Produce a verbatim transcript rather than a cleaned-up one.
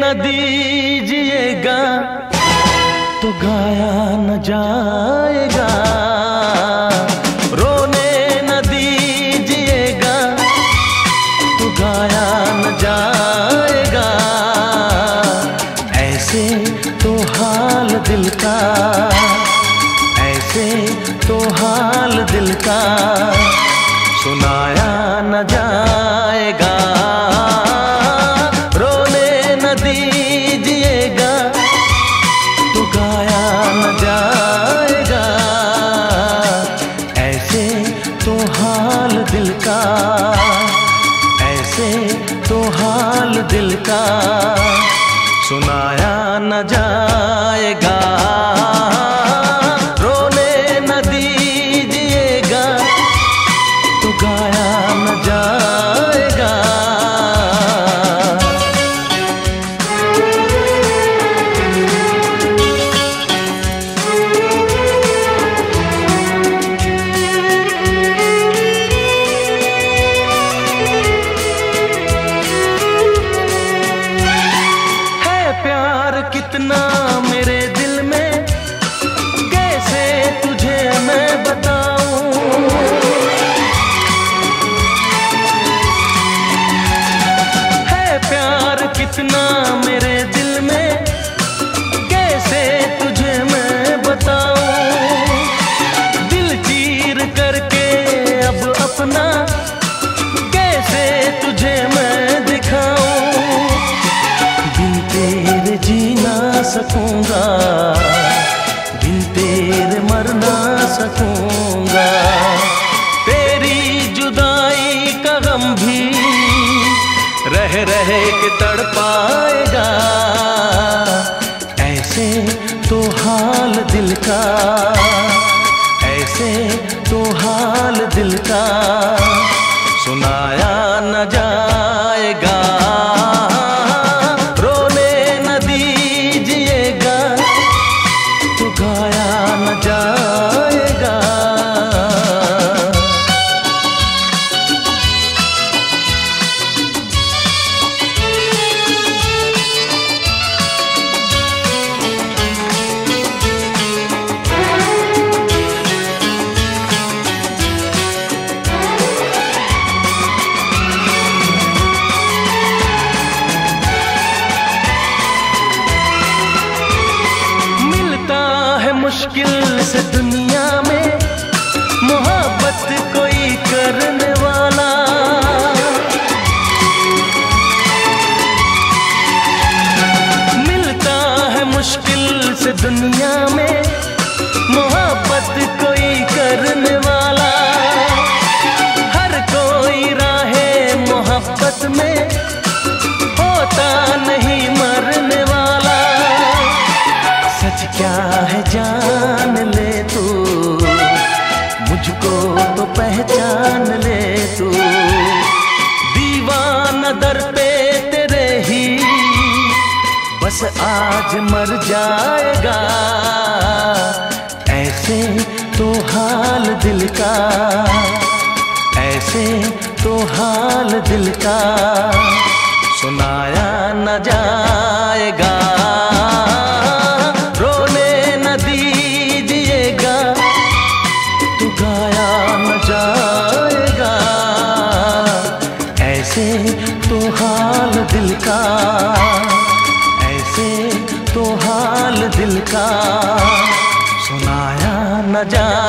न दीजिएगा तो गाया न जाएगा, रोने न दीजिएगा तो गाया न जाएगा। ऐसे तो हाल दिल का, ऐसे तो हाल दिल का सुनाया न जाएगा। रोने न दीजिएगा तो गाया न जाएगा। ऐसे तो हाल दिल का, ऐसे तो हाल दिल का सुनाया न जाएगा। रोने न दीजिएगा तो गाया न जाएगा। कितना मेरे दिल में कैसे तुझे मैं बताऊं, है प्यार कितना मेरे दिल में कैसे तुझे मैं बताऊं। दिल चीर करके अब अपना कैसे तुझे मैं दिखाऊं। बिन तेरे जी ना सकूंगा, बिन तेरे मर ना सकूंगा। तेरी जुदाई का गम भी रह रह के तड़पाएगा। ऐसे तो हाल दिल का, ऐसे तो हाल दिल का सुनाया न जाएगा। गाया न जाएगा। मुश्किल से दुनिया में मोहब्बत कोई करने वाला। मिलता है मुश्किल से दुनिया में मोहब्बत कोई करने वाला। हर कोई राहे मोहब्बत में होता नहीं मरने वाला। सच क्या है जान ले तू, मुझको तो पहचान ले तू। दीवाना दर पे तेरे ही बस आज मर जाएगा। ऐसे तो हाल दिल का, ऐसे तो हाल दिल का सुनाया न जाएगा। जाएगा ऐसे तो हाल दिल का, ऐसे तो हाल दिल का सुनाया न जा